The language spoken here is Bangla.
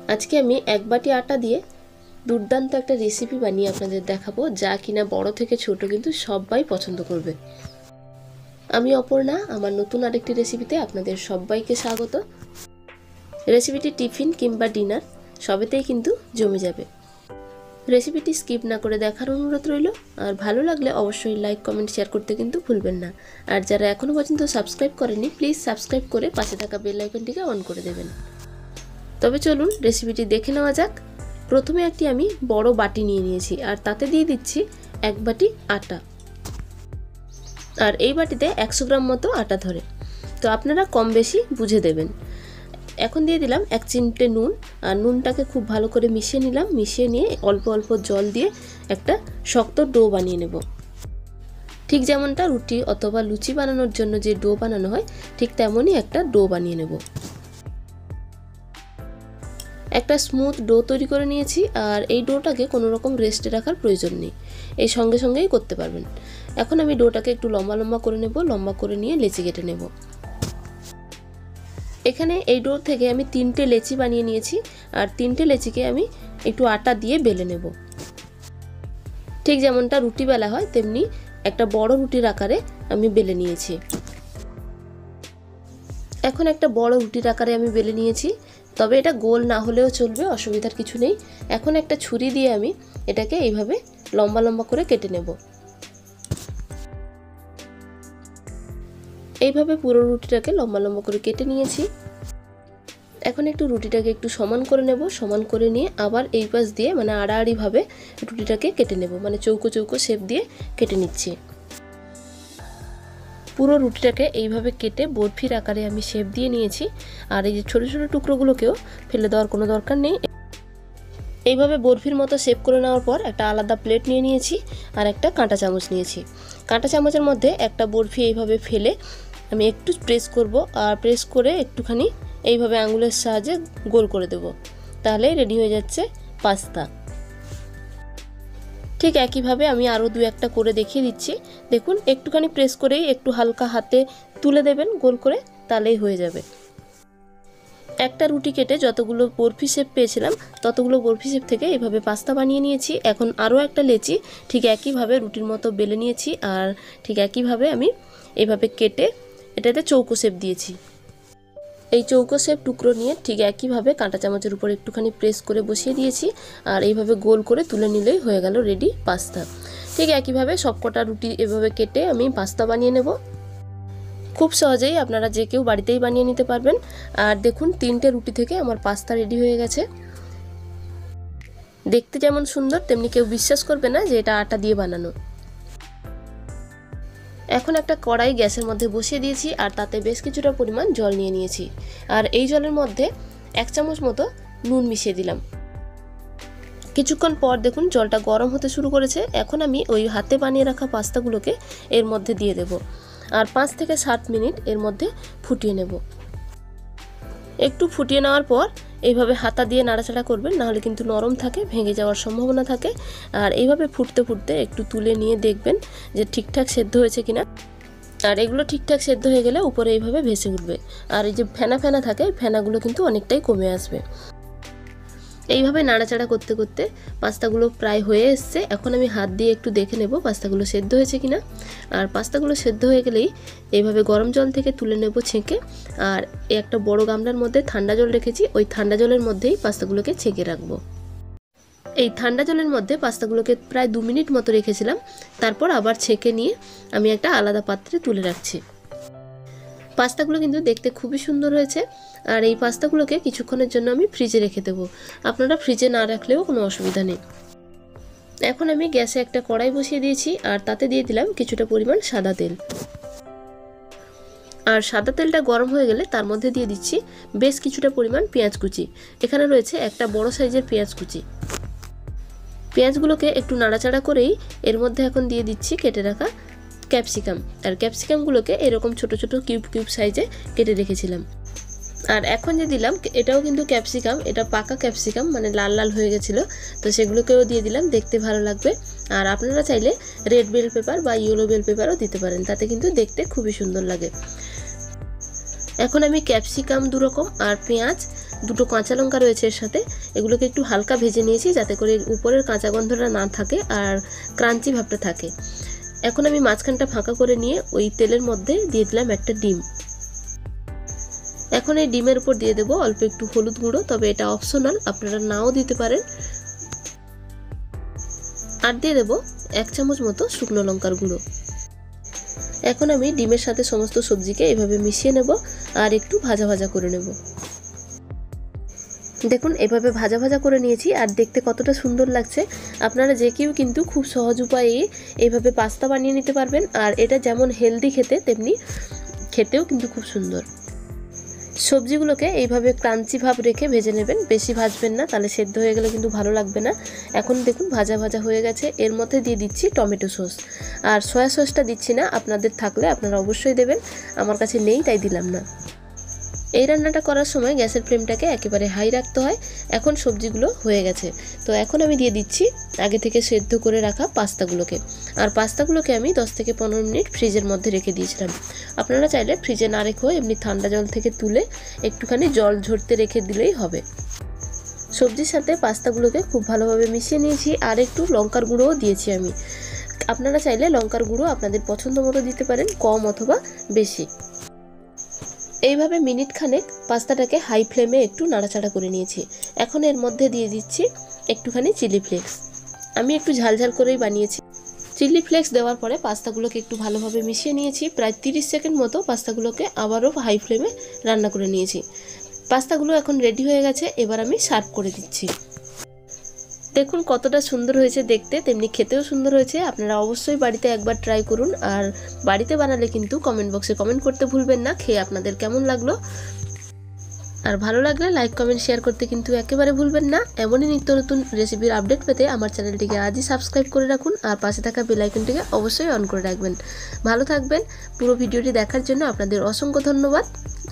আজকে আমি এক বাটি আটা দিয়ে দুর্দান্ত একটা রেসিপি বানিয়ে আপনাদের দেখাবো, যা কিনা বড় থেকে ছোট কিন্তু সবাই পছন্দ করবে। আমি অপর্ণা, আমার নতুন আরেকটি রেসিপিতে আপনাদের সবাইকে স্বাগত। রেসিপিটি টিফিন কিংবা ডিনার সবেতেই কিন্তু জমে যাবে। রেসিপিটি স্কিপ না করে দেখার অনুরোধ রইল। আর ভালো লাগলে অবশ্যই লাইক, কমেন্ট, শেয়ার করতে কিন্তু ভুলবেন না। আর যারা এখনও পর্যন্ত সাবস্ক্রাইব করেনি, প্লিজ সাবস্ক্রাইব করে পাশে থাকা বেল আইকনটিকে অন করে দেবেন। তবে চলুন রেসিপিটি দেখে নেওয়া যাক। প্রথমে একটি আমি বড় বাটি নিয়ে নিয়েছি আর তাতে দিয়ে দিচ্ছি এক বাটি আটা। আর এই বাটিতে 100 গ্রাম মতো আটা ধরে, তো আপনারা কম বেশি বুঝে দেবেন। এখন দিয়ে দিলাম 1 চিমটে নুন, আর নুনটাকে খুব ভালো করে মিশিয়ে নিলাম। মিশিয়ে নিয়ে অল্প অল্প জল দিয়ে একটা শক্ত ডো বানিয়ে নেব। ঠিক যেমনটা রুটি অথবা লুচি বানানোর জন্য যে ডো বানানো হয়, ঠিক তেমনই একটা ডো বানিয়ে নেব। একটা স্মুথ ডো তৈরি করে নিয়েছি, আর এই ডোটাকে কোনো রকম রেস্টে রাখার প্রয়োজন নেই, এই সঙ্গে সঙ্গেই করতে পারবেন। এখন আমি ডোটাকে একটু লম্বা লম্বা করে নেব। লম্বা করে নিয়ে লেচি কেটে নেব। এখানে এই ডো থেকে আমি 3টে লেচি বানিয়ে নিয়েছি, আর 3টে লেচিকে আমি একটু আটা দিয়ে বেলে নেব। ঠিক যেমনটা রুটি বেলা হয় তেমনি একটা বড় রুটির আকারে আমি বেলে নিয়েছি। এখন একটা বড় রুটির আকারে আমি বেলে নিয়েছি, তবে এটা গোল না হলেও চলবে, অসুবিধার কিছু নেই। এখন একটা ছুরি দিয়ে আমি এটাকে এইভাবে লম্বা লম্বা করে কেটে নেব। এইভাবে পুরো রুটিটাকে লম্বা লম্বা করে কেটে নিয়েছি। এখন একটু রুটিটাকে একটু সমান করে নেব। সমান করে নিয়ে আবার এই পাশ দিয়ে মানে আড়াআড়িভাবে রুটিটাকে কেটে নেব, মানে চৌকো চৌকো শেপ দিয়ে কেটে নিচ্ছি। পুরো রুটিটাকে এইভাবে কেটে বরফির আকারে আমি শেপ দিয়ে নিয়েছি। আর এই যে ছোট ছোট টুকরোগুলোকেও ফেলে দেওয়ার কোনো দরকার নেই। এইভাবে বরফির মতো শেপ করে নেওয়ার পর একটা আলাদা প্লেট নিয়ে নিয়েছি, আর একটা কাঁটা চামচ নিয়েছি। কাঁটা চামচের মধ্যে একটা বরফি এইভাবে ফেলে আমি একটু প্রেস করব, আর প্রেস করে একটুখানি এইভাবে আঙুলের সাহায্যে গোল করে দেব। তাহলে রেডি হয়ে যাচ্ছে পাস্তা। ঠিক একইভাবে আমি আরও 2-1টা করে দেখিয়ে দিচ্ছি। দেখুন, একটুখানি প্রেস করেই একটু হালকা হাতে তুলে দেবেন গোল করে, তাহলেই হয়ে যাবে। একটা রুটি কেটে যতগুলো বরফি শেপ পেয়েছিলাম ততগুলো বরফি শেপ থেকে এইভাবে পাস্তা বানিয়ে নিয়েছি। এখন আরও একটা লেচি ঠিক একইভাবে রুটির মতো বেলে নিয়েছি, আর ঠিক একইভাবে আমি এইভাবে কেটে এটাতে চৌকো শেপ দিয়েছি। এই চৌকো শেপ টুকরো নিয়ে ঠিক একইভাবে কাঁটা চামচের উপর একটুখানি প্রেস করে বসিয়ে দিয়েছি, আর এইভাবে গোল করে তুলে নিলেই হয়ে গেল রেডি পাস্তা। ঠিক একইভাবে সবকটা রুটি এভাবে কেটে আমি পাস্তা বানিয়ে নেব। খুব সহজেই আপনারা যে কেউ বাড়িতেই বানিয়ে নিতে পারবেন। আর দেখুন, 3টে রুটি থেকে আমার পাস্তা রেডি হয়ে গেছে। দেখতে যেমন সুন্দর তেমনি কেউ বিশ্বাস করবে না যে এটা আটা দিয়ে বানানো। এখন একটা কড়াই গ্যাসের মধ্যে বসিয়ে দিয়েছি, আর তাতে বেশ কিছুটা পরিমাণ জল নিয়ে নিয়েছি। আর এই জলের মধ্যে 1 চামচ মতো নুন মিশিয়ে দিলাম। কিছুক্ষণ পর দেখুন জলটা গরম হতে শুরু করেছে। এখন আমি ওই হাতে বানিয়ে রাখা পাস্তাগুলোকে এর মধ্যে দিয়ে দেব, আর 5 থেকে 7 মিনিট এর মধ্যে ফুটিয়ে নেব। একটু ফুটিয়ে নেওয়ার পর এইভাবে হাতা দিয়ে নাড়াচাড়া করবেন, নাহলে কিন্তু নরম থাকে, ভেঙে যাওয়ার সম্ভাবনা থাকে। আর এইভাবে ফুটতে ফুটতে একটু তুলে নিয়ে দেখবেন যে ঠিকঠাক সেদ্ধ হয়েছে কিনা। আর এগুলো ঠিকঠাক সেদ্ধ হয়ে গেলে উপরে এইভাবে ভেসে উঠবে, আর এই যে ফেনা ফেনা থাকে ফেনাগুলো কিন্তু অনেকটাই কমে আসবে। এইভাবে নাড়াচাড়া করতে করতে পাস্তাগুলো প্রায় হয়ে এসছে। এখন আমি হাত দিয়ে একটু দেখে নেব পাস্তাগুলো সেদ্ধ হয়েছে কিনা। আর পাস্তাগুলো সেদ্ধ হয়ে গেলেই এইভাবে গরম জল থেকে তুলে নেব ছেঁকে। আর একটা বড় গামলার মধ্যে ঠান্ডা জল রেখেছি, ওই ঠান্ডা জলের মধ্যেই পাস্তাগুলোকে ছেঁকে রাখবো। এই ঠান্ডা জলের মধ্যে পাস্তাগুলোকে প্রায় 2 মিনিট মতো রেখেছিলাম। তারপর আবার ছেঁকে নিয়ে আমি একটা আলাদা পাত্রে তুলে রাখছি। পাস্তাগুলো কিন্তু দেখতে খুবই সুন্দর হয়েছে। আর এই পাস্তাগুলোকে কিছুক্ষণের জন্য আমি ফ্রিজে রেখে দেবো। আপনারা ফ্রিজে না রাখলেও কোনো অসুবিধা নেই। এখন আমি গ্যাসে একটা কড়াই বসিয়ে দিয়েছি, আর তাতে দিয়ে দিলাম কিছুটা পরিমাণ সাদা তেল। আর সাদা তেলটা গরম হয়ে গেলে তার মধ্যে দিয়ে দিচ্ছি বেশ কিছুটা পরিমাণ পেঁয়াজ কুচি। এখানে রয়েছে একটা বড় সাইজের পেঁয়াজ কুচি। পেঁয়াজগুলোকে একটু নাড়াচাড়া করেই এর মধ্যে এখন দিয়ে দিচ্ছি কেটে রাখা ক্যাপসিকাম। আর ক্যাপসিকামগুলোকে এরকম ছোট ছোট কিউব কিউব সাইজে কেটে রেখেছিলাম। আর এখন যে দিলাম এটাও কিন্তু ক্যাপসিকাম, এটা পাকা ক্যাপসিকাম, মানে লাল লাল হয়ে গেছিলো, তো সেগুলোকেও দিয়ে দিলাম, দেখতে ভালো লাগবে। আর আপনারা চাইলে রেড বেল পেপার বা ইয়েলো বেল পেপারও দিতে পারেন, তাতে কিন্তু দেখতে খুবই সুন্দর লাগে। এখন আমি ক্যাপসিকাম 2 রকম আর পেঁয়াজ দুটো কাঁচা লঙ্কা রয়েছে এর সাথে, এগুলোকে একটু হালকা ভেজে নিয়েছি যাতে করে উপরের কাঁচা গন্ধটা না থাকে আর ক্রাঞ্চি ভাবটা থাকে। এখন আমি মাঝখানটা ফাঁকা করে নিয়ে ওই তেলের মধ্যে দিয়ে দিলাম একটা ডিম। এখন এই ডিমের উপর দিয়ে দেবো অল্প একটু হলুদ গুঁড়ো, তবে এটা অপশনাল, আপনারা নাও দিতে পারেন। আর দিয়ে দেবো 1 চামচ মতো শুকনো লঙ্কার গুঁড়ো। এখন আমি ডিমের সাথে সমস্ত সবজিকে এভাবে মিশিয়ে নেব আর একটু ভাজা ভাজা করে নেব। দেখুন এভাবে ভাজা ভাজা করে নিয়েছি আর দেখতে কতটা সুন্দর লাগছে। আপনারা যে কেউ কিন্তু খুব সহজ উপায়ে এইভাবে পাস্তা বানিয়ে নিতে পারবেন। আর এটা যেমন হেলদি খেতে, তেমনি খেতেও কিন্তু খুব সুন্দর। সবজিগুলোকে এইভাবে ক্রাঞ্চি ভাব রেখে ভেজে নেবেন, বেশি ভাজবেন না, তাহলে সেদ্ধ হয়ে গেলে কিন্তু ভালো লাগবে না। এখন দেখুন ভাজা ভাজা হয়ে গেছে। এর মধ্যে দিয়ে দিচ্ছি টমেটো সস, আর সয়া সসটা দিচ্ছি না, আপনাদের থাকলে আপনারা অবশ্যই দেবেন, আমার কাছে নেই তাই দিলাম না। এই রান্নাটা করার সময় গ্যাসের ফ্লেমটাকে একেবারে হাই রাখতে হয়। এখন সবজিগুলো হয়ে গেছে, তো এখন আমি দিয়ে দিচ্ছি আগে থেকে সেদ্ধ করে রাখা পাস্তাগুলোকে। আর পাস্তাগুলোকে আমি 10 থেকে 15 মিনিট ফ্রিজের মধ্যে রেখে দিয়েছিলাম। আপনারা চাইলে ফ্রিজে না রেখেও এমনি ঠান্ডা জল থেকে তুলে একটুখানি জল ঝরতে রেখে দিলেই হবে। সবজির সাথে পাস্তাগুলোকে খুব ভালোভাবে মিশিয়ে নিয়েছি আর একটু লঙ্কার গুঁড়োও দিয়েছি আমি। আপনারা চাইলে লঙ্কার গুঁড়ো আপনাদের পছন্দ মতো দিতে পারেন, কম অথবা বেশি। এইভাবে মিনিট খানেক পাস্তাটাকে হাই ফ্লেমে একটু নাড়াচাড়া করে নিয়েছি। এখন এর মধ্যে দিয়ে দিচ্ছি একটুখানি চিলি ফ্লেক্স। আমি একটু ঝালঝাল করেই বানিয়েছি। চিলি ফ্লেক্স দেওয়ার পরে পাস্তাগুলোকে একটু ভালোভাবে মিশিয়ে নিয়েছি। প্রায় 30 সেকেন্ড মতো পাস্তাগুলোকে আবারও হাই ফ্লেমে রান্না করে নিয়েছি। পাস্তাগুলো এখন রেডি হয়ে গেছে, এবার আমি সার্ভ করে দিচ্ছি। দেখুন কতটা সুন্দর হয়েছে দেখতে, তেমনি খেতেও সুন্দর হয়েছে। আপনারা অবশ্যই বাড়িতে একবার ট্রাই করুন, আর বাড়িতে বানালে কিন্তু কমেন্ট বক্সে কমেন্ট করতে ভুলবেন না খেয়ে আপনাদের কেমন লাগলো। আর ভালো লাগলে লাইক কমেন্ট শেয়ার করতে কিন্তু একেবারে ভুলবেন না। এমনই নিত্য নতুন রেসিপির আপডেট পেতে আমার চ্যানেলটিকে আজই সাবস্ক্রাইব করে রাখুন, আর পাশে থাকা বেল আইকনটিকে অবশ্যই অন করে রাখবেন। ভালো থাকবেন। পুরো ভিডিওটি দেখার জন্য আপনাদের অসংখ্য ধন্যবাদ।